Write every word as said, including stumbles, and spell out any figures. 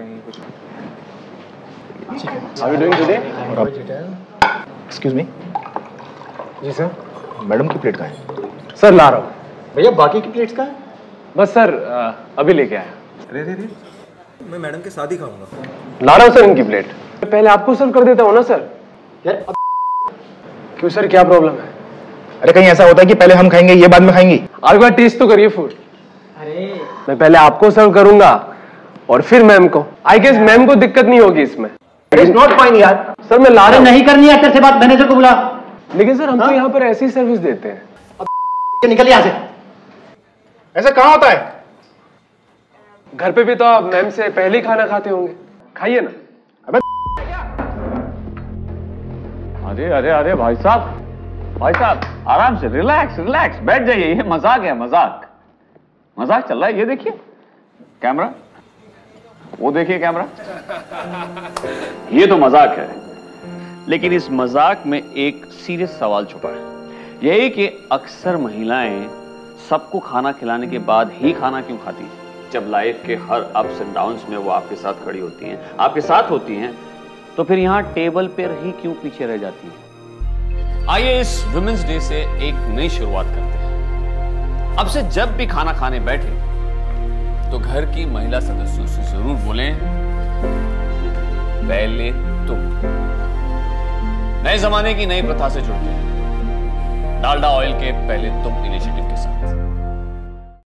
कहीं कुछ। How are you doing today? Excuse me. जी सर। मैडम की प्लेट कहाँ है? सर ला रहा हूँ। भैया बाकी की प्लेट्स कहाँ है? बस सर अभी लेके आया। अरे अरे मैं मैडम के साथ ही खाऊंगा। ला रहा हूँ सर इनकी प्लेट। पहले आपको सर्व कर देता हूँ ना सर। यार अब... क्यों सर, क्या प्रॉब्लम है? अरे कहीं ऐसा होता है कि पहले हम खाएंगे ये बाद में खाएंगी? आप एक बार टेस्ट तो करिए फूड। अरे मैं पहले आपको सर्व करूंगा और फिर मैम को। आई गेस मैम को दिक्कत नहीं होगी इसमें। इट्स नॉट फाइन यार। सर मैं ला रहा हूँ। नहीं करनी है तेरे से बात, मैनेजर को बुला। लेकिन सर हम तो यहाँ पर ऐसी सर्विस देते हैं। अब निकल यहाँ से। ऐसा कहाँ होता है? घर पे भी तो आप मैम से पहले ही खाना खाते होंगे, खाइए ना। अबे अरे अरे अरे भाई साहब, भाई साहब आराम से, रिलैक्स रिलैक्स, बैठ जाइए। ये मजाक है, मजाक मजाक चल रहा है। ये देखिए कैमरा, वो देखिए कैमरा। ये तो मजाक है, लेकिन इस मजाक में एक सीरियस सवाल छुपा है। यही कि अक्सर महिलाएं सबको खाना खिलाने के बाद ही खाना क्यों खाती हैं? जब लाइफ के हर अप्स एंड डाउन्स में वो आपके साथ खड़ी होती हैं, आपके साथ होती हैं, तो फिर यहां टेबल पर ही क्यों पीछे रह जाती हैं? आइए इस वुमेन्स डे से एक नई शुरुआत करते हैं। अब से जब भी खाना खाने बैठे तो घर की महिला सदस्यों से जरूर बोलें, पहले तुम। नए जमाने की नई प्रथा से जुड़ते हैं, डालडा ऑयल के पहले तुम इनिशिएटिव के साथ।